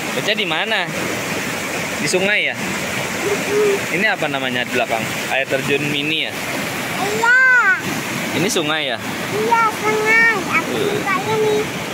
Baca di mana? Di sungai ya? Ini apa namanya di belakang? Air terjun mini ya? Iya. Ini sungai ya? Iya, sungai. Aku suka ini.